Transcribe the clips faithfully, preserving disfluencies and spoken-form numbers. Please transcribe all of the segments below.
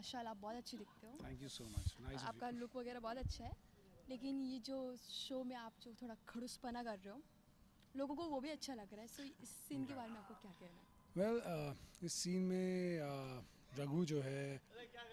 माशाल्लाह आप बहुत अच्छी दिखते हो। Thank you so much, nice. आपका लुक वगैरह बहुत अच्छा है, लेकिन ये जो शो में आप जो थोड़ा खड़ूसपना कर रहे हो, लोगों को वो भी अच्छा लग रहा है। सो इस सीन के बारे में आपको क्या कहना है? वेल well, uh, इस सीन में uh, रघु जो है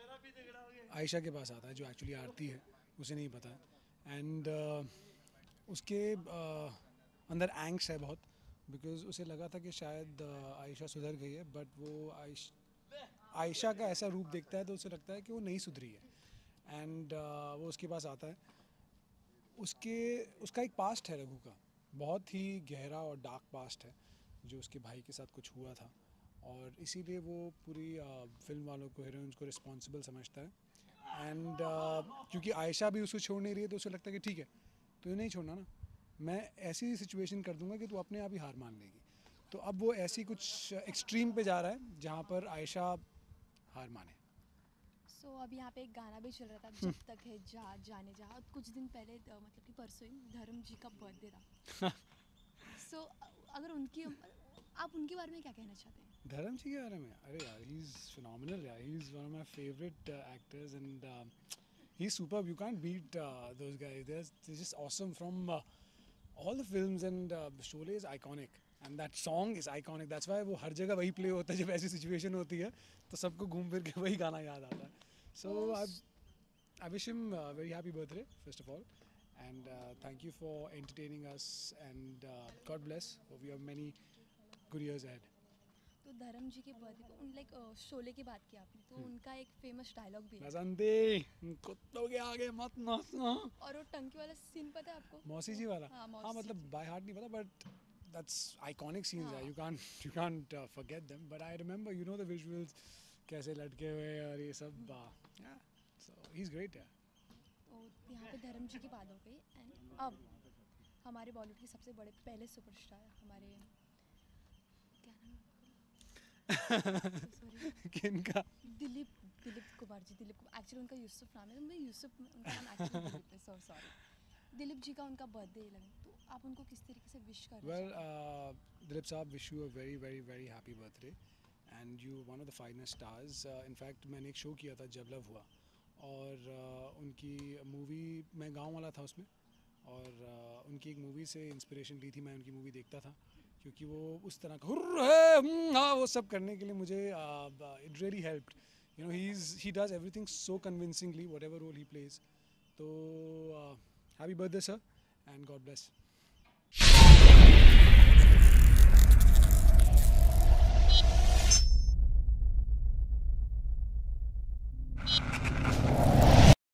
आयशा के पास आता है, जो एक्चुअली आरती है, उसे नहीं पता है। एंड uh, उसके uh, अंदर एंग्स है बहुत, बिकॉज उसे लगा था कि शायद uh, आयशा सुधर गई है, बट वो आयश आयशा का ऐसा रूप देखता है तो उसे लगता है कि वो नहीं सुधरी है। एंड uh, वो उसके पास आता है। उसके उसका एक पास्ट है रघु का, बहुत ही गहरा और डार्क पास्ट है, जो उसके भाई के साथ कुछ हुआ था, और इसीलिए वो पूरी फिल्म वालों को, हीरोइंस को रिस्पॉन्सिबल समझता है। एंड क्योंकि आयशा भी उसको छोड़ नहीं रही है, तो उसे लगता है कि ठीक है, तो ये नहीं छोड़ना ना, मैं ऐसी सिचुएशन कर दूंगा कि तू अपने आप ही हार मान लेगी। तो अब वो ऐसी कुछ एक्सट्रीम पे जा रहा है जहाँ पर आयशा हार माने। सो so, अभी यहाँ पे एक गाना भी चल रहा था, जब तक है जा जाने जा, और कुछ दिन पहले अ, मतलब कि परसों ही धर्म जी का बर्थडे था। सो so, अगर उनकी आप उनके बारे में क्या कहना चाहते हैं? धर्म जी के बारे में, अरे यार, ही इज़ फिनोमिनल यार, he is one of my favourite actors and he is superb, you can't beat those guys, they are just awesome from all the films, and uh, Sholay is iconic and that song is iconic. That's why वो हर जगह वही play होता है जब ऐसी situation होती है, तो सबको घूम फिर के वही गाना याद आता है. So I, I wish him a very happy birthday first of all, and uh, thank you for entertaining us, and uh, God bless. Hope you have many good years ahead. तो धर्म जी के बर्थडे पे उन like Sholay की बात की आपने, तो उनका एक फेमस डायलॉग भी है, बसंती कुत्तों के आगे मत नाचना, और वो टंकी वाला सीन पता है आपको? मौसी जी वाला. हाँ, हाँ, मौसी मतलब जी। by heart नहीं पता, but that's iconic scenes. हाँ. Yeah, you can't you can't uh, forget them. But I remember, you know, the visuals, कैसे लटके हुए और ये सब. Uh, yeah, so he's great. Yeah. तो यहाँ पे धर्म जी की बात हो गई, एंड अब हमारे बॉलीवुड के सबसे बड़े पहले सुपरस्टार हमारे, क्या नाम है? सॉरी, किनका? दिलीप दिलीप कुमार जी। दिलीप कुमार एक्चुअली उनका यूसुफ नाम है, मैं यूसुफ, उनका नाम एक्चुअली दिलीप है, सो सॉरी। दिलीप जी का उनका बर्थडे लगा, तो आप उनको किस तरीके से विश कर रहे Well, हैं? uh, Dilip साहब, wish you a very very very happy birthday, and you one of the finest stars. Uh, in fact, मैंने एक शो किया था जब लव हुआ, और uh, उनकी मूवी, मैं गांव वाला था उसमें, और uh, उनकी एक मूवी से इंस्पिरेशन ली थी. मैं उनकी मूवी देखता था, क्योंकि वो उस तरह का हुर्र है, हम्म, हाँ, वो सब करने के लिए मुझे it really helped. You know, he is he does everything so convincingly, whatever role he plays. तो happy birthday sir, and God bless.